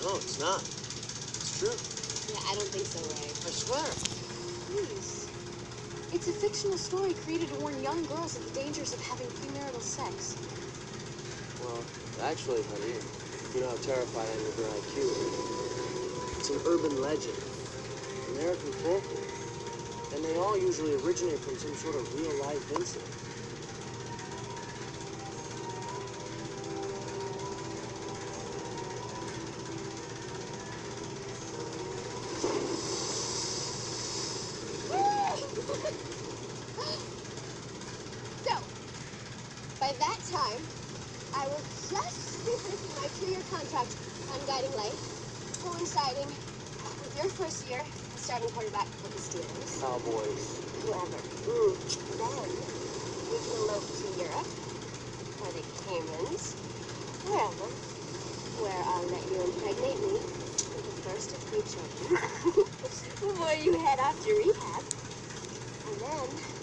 No, it's not. It's true. Yeah, I don't think so, Ray. I swear. Please. It's a fictional story created to warn young girls of the dangers of having premarital sex. Well, actually, honey, you know how terrified I am of your IQ. It's an urban legend. American folklore. And they all usually originate from some sort of real-life incident. So, by that time, I will just be finishing my 2-year contract on Guiding Light, coinciding with your first year as starting quarterback for the Steelers. Cowboys. Whoever. Then, we can elope to Europe, or the Caymans, wherever, where I'll let you impregnate me with the first of 3 children before you head off to rehab. And then